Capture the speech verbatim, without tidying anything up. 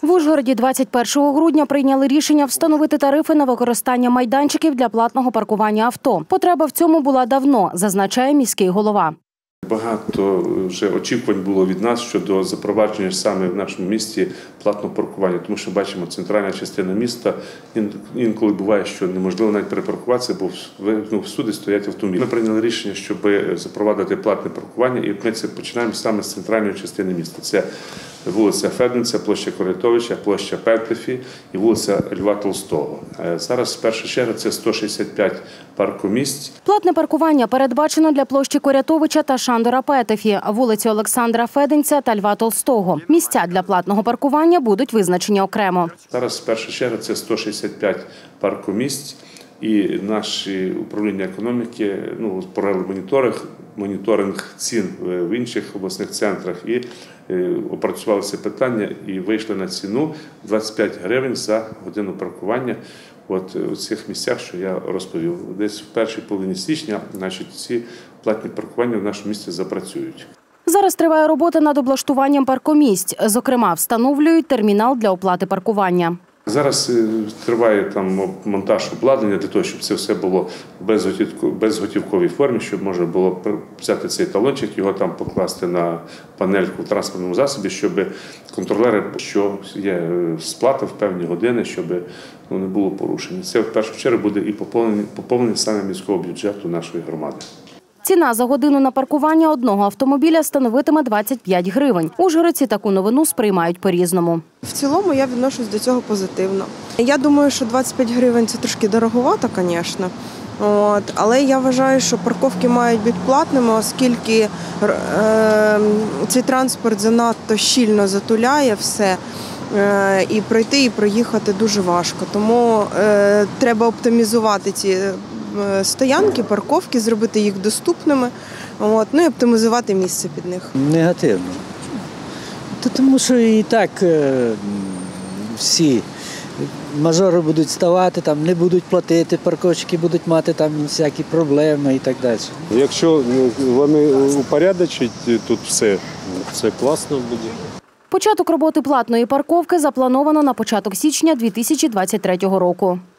В Ужгороді двадцять першого грудня прийняли рішення встановити тарифи на використання майданчиків для платного паркування авто. Потреба в цьому була давно, зазначає міський голова. Багато вже очікувань було від нас щодо запровадження саме в нашому місті платного паркування, тому що бачимо, центральна частина міста, інколи буває, що неможливо навіть перепаркуватися, бо всюди стоять автомобілі. Ми прийняли рішення, щоб запровадити платне паркування, і ми це починаємо саме з центральної частини міста. Це вулиця Феденця, площа Корятовича, площа Петефі і вулиця Льва Толстого. Зараз, в першу чергу, це сто шістдесят п'ять паркомісць. Платне паркування передбачено для площі Корятовича та Шандора Петефі, вулиці Олександра Феденця та Льва Толстого. Місця для платного паркування будуть визначені окремо. Зараз, в першу чергу, це сто шістдесят п'ять паркомісць. І наші управління економіки ну, провели моніторинг, моніторинг цін в інших обласних центрах і опрацювали це питання і вийшли на ціну двадцять п'ять гривень за годину паркування от у цих місцях, що я розповів. Десь в першій половині січня значить, ці платні паркування в нашому місті запрацюють. Зараз триває робота над облаштуванням паркомісць. Зокрема, встановлюють термінал для оплати паркування. Зараз триває там монтаж обладнання для того, щоб це все було в безготівковій формі, щоб можна було взяти цей талончик, його там покласти на панельку в транспортному засобі, щоб контролери, що є сплата в певні години, щоб ну, не було порушень. Це в першу чергу буде і поповнення, поповнення саме міського бюджету нашої громади. Ціна за годину на паркування одного автомобіля становитиме двадцять п'ять гривень. Ужгородці таку новину сприймають по-різному. В цілому я відношусь до цього позитивно. Я думаю, що двадцять п'ять гривень – це трошки дороговато, звісно. От, але я вважаю, що парковки мають бути платними, оскільки е, цей транспорт занадто щільно затуляє все. Е, і пройти, і проїхати дуже важко. Тому е, треба оптимізувати ці стоянки, парковки, зробити їх доступними, от, ну і оптимізувати місце під них. Негативно. Тому що і так е, всі мажори будуть ставати, там, не будуть платити, парковщики будуть мати там всякі проблеми і так далі. Якщо вони упорядочать тут все, це класно буде. Початок роботи платної парковки заплановано на початок січня дві тисячі двадцять третього року.